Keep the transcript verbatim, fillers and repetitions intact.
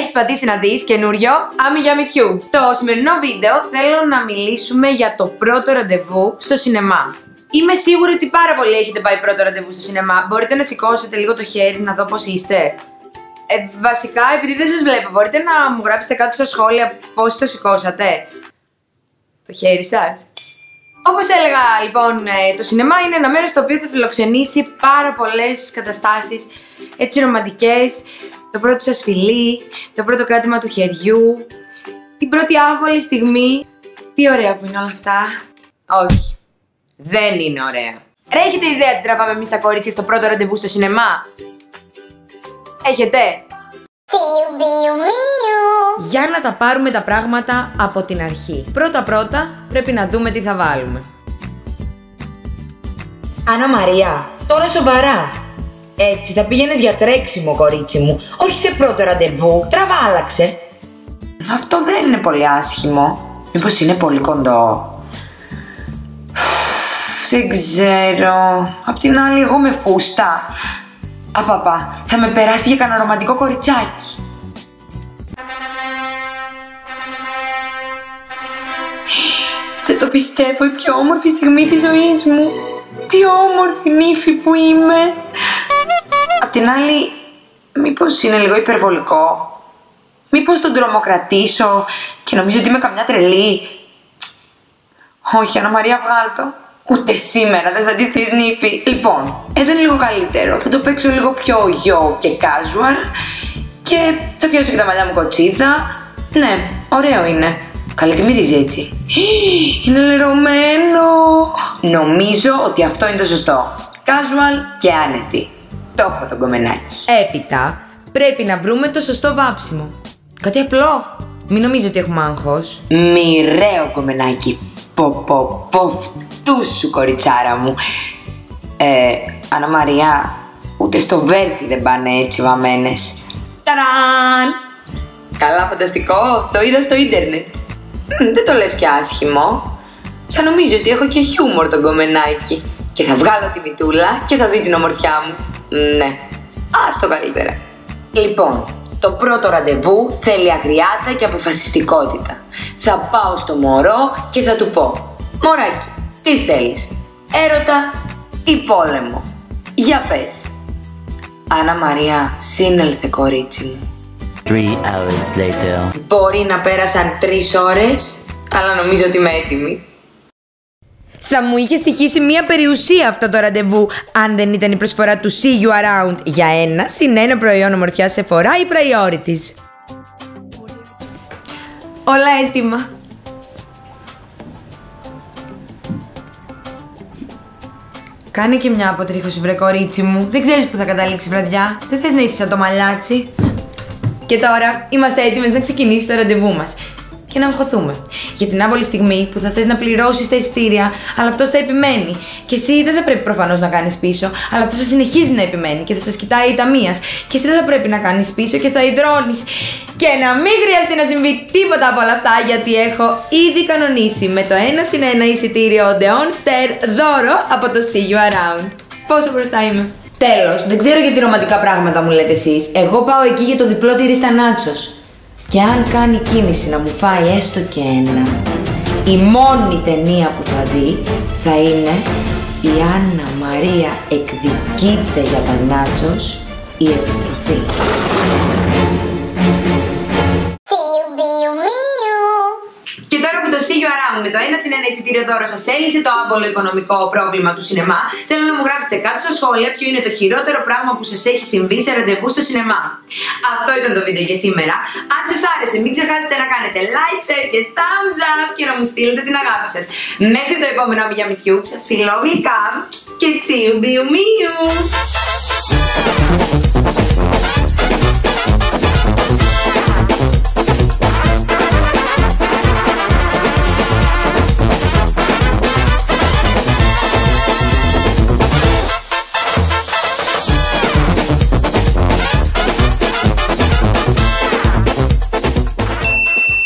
Έχεις πατήσει να δεις καινούριο Άμι για Tube. Στο σημερινό βίντεο θέλω να μιλήσουμε για το πρώτο ραντεβού στο σινεμά. Είμαι σίγουρη ότι πάρα πολλοί έχετε πάει πρώτο ραντεβού στο σινεμά. Μπορείτε να σηκώσετε λίγο το χέρι να δω πώς είστε. Ε, βασικά, επειδή δεν σας βλέπω, μπορείτε να μου γράψετε κάτω στα σχόλια πώς το σηκώσατε. Το χέρι σας. Όπως έλεγα, λοιπόν, το σινεμά είναι ένα μέρος το οποίο θα φιλοξενήσει πάρα πολλές καταστάσεις έτσι ρομαντικές. Το πρώτο σας φιλί, το πρώτο κράτημα του χεριού, την πρώτη άβολη στιγμή. Τι ωραία που είναι όλα αυτά. Όχι, δεν είναι ωραία. Ρε, έχετε ιδέα τι τραβάμε εμείς τα κορίτσια στο πρώτο ραντεβού στο σινεμά? Έχετε? Για να τα πάρουμε τα πράγματα από την αρχή. Πρώτα πρώτα πρέπει να δούμε τι θα βάλουμε. Άννα Μαρία, τώρα σοβαρά. Έτσι θα πήγαινες για τρέξιμο, κορίτσι μου, όχι σε πρώτο ραντεβού. Τραβά, άλλαξε. Αυτό δεν είναι πολύ άσχημο. Μήπως είναι πολύ κοντό? Δεν ξέρω. Απ' την άλλη, εγώ με φούστα. Απαπα, θα με περάσει για κανένα ρομαντικό κοριτσάκι. Δεν το πιστεύω, η πιο όμορφη στιγμή της ζωής μου. Τι όμορφη νύφη που είμαι. Απ' την άλλη, μήπως είναι λίγο υπερβολικό? Μήπως τον τρομοκρατήσω και νομίζω ότι είμαι καμιά τρελή? Όχι, Άννα Μαρία, βγάλ' το. Ούτε σήμερα δεν θα ντυθείς νύφη. Λοιπόν, εδώ είναι λίγο καλύτερο. Θα το παίξω λίγο πιο γιο και casual. Και θα πιάσω και τα μαλλιά μου κοτσίδα. Ναι, ωραίο είναι. Καλή, τι μυρίζει έτσι? Είναι λερωμένο. Νομίζω ότι αυτό είναι το σωστό. Casual και άνετη. Το έχω το κομμενάκι. Έπειτα πρέπει να βρούμε το σωστό βάψιμο. Κάτι απλό. Μην νομίζω ότι έχουμε άγχος. Μοιραίο κομμενάκι. Πω πω πω φτού σου, κοριτσάρα μου. Ε, Άννα Μαρία, ούτε στο Βέρτι δεν πάνε έτσι βαμμένες. Ταραν! Καλά, φανταστικό, το είδα στο ίντερνετ. Δεν το λες και άσχημο. Θα νομίζω ότι έχω και χιούμορ τον κομμενάκι. Και θα βγάλω τη μητούλα και θα δει την ομορφιά μου. Ναι, ας το καλύτερα. Λοιπόν, το πρώτο ραντεβού θέλει αγριάτα και αποφασιστικότητα. Θα πάω στο μωρό και θα του πω: μωράκι, τι θέλεις, έρωτα ή πόλεμο? Για πες. Άννα Μαρία, σύνελθε, κορίτσι μου. Three hours later. Μπορεί να πέρασαν τρεις ώρες, αλλά νομίζω ότι είμαι έτοιμη. Θα μου είχε στοιχήσει μία περιουσία αυτό το ραντεβού αν δεν ήταν η προσφορά του See You Around για ένα συν ένα προϊόν ομορφιάς σε φορά ή priorities. Όλα έτοιμα. Κάνε και μια αποτρίχωση, βρε κορίτσι μου. Δεν ξέρεις που θα καταλήξει η βραδιά. Δεν θες να είσαι σαν το μαλλιάτσι? Και τώρα είμαστε έτοιμες να ξεκινήσει το ραντεβού μας. Και να αγχωθούμε για την άβολη στιγμή που θα θες να πληρώσεις τα εισιτήρια, αλλά αυτός θα επιμένει. Και εσύ δεν θα πρέπει προφανώς να κάνεις πίσω, αλλά αυτός θα συνεχίζει να επιμένει και θα σας κοιτάει ηταμίας. Και εσύ δεν θα πρέπει να κάνεις πίσω και θα υδρώνεις. Και να μην χρειαστεί να συμβεί τίποτα από όλα αυτά, γιατί έχω ήδη κανονίσει με το ένα συν ένα εισιτήριο Odeon Stair δώρο από το See You Around. Πόσο μπροστά είμαι? Τέλος, δεν ξέρω γιατί ρομαντικά πράγματα μου λέτε εσείς. Εγώ πάω εκεί για το διπλό τυρί στα νάτσος. Και αν κάνει κίνηση να μου φάει έστω και ένα, η μόνη ταινία που θα δει θα είναι η Άννα Μαρία εκδικείται για τα νάτσος, η επιστροφή. Και τώρα που το See You Around με το ένα συν ένα εισιτήριο δώρο σας έλυσε το άβολο οικονομικό πρόβλημα του σινεμά, θέλω να μου γράψετε κάτω στα σχόλια ποιο είναι το χειρότερο πράγμα που σας έχει συμβεί σε ραντεβού στο σινεμά. Αυτό ήταν το βίντεο για σήμερα. Αν σας άρεσε, μην ξεχάσετε να κάνετε like, share και thumbs up και να μου στείλετε την αγάπη σας. Μέχρι το επόμενο Άμι για Tube, σας φιλώ γλυκά και τσιου μπιου μιου.